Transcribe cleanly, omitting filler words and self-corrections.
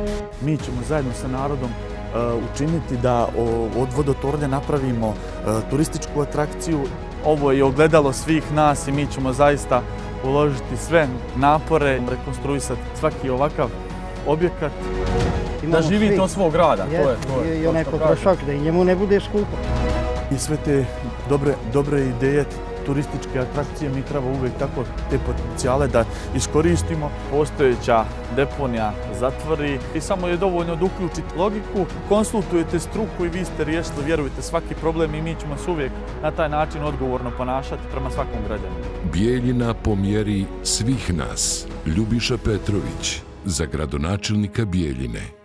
Mi ćemo zajedno sa narodom učiniti da od vodotornja napravimo turističku atrakciju. Ovo je ogledalo svih nas i mi ćemo zaista uložiti sve napore, rekonstruisati svaki ovakav objekat. Da živi to svog grada, to je. I onaj potrošak, da i njemu ne bude skupo. I sve te dobre ideje, turističke atrakcije, mi treba uvijek tako te potencijale da iskoristimo. Postojeća deponija zatvori i samo je dovoljno da uključite logiku, konsultujete struku i vi ste riješili, vjerujte, svaki problem i mi ćemo se uvijek na taj način odgovorno ponašati prema svakom građaninu. Bijeljina po mjeri svih nas. Ljubiša Petrović za gradonačelnika Bijeljine.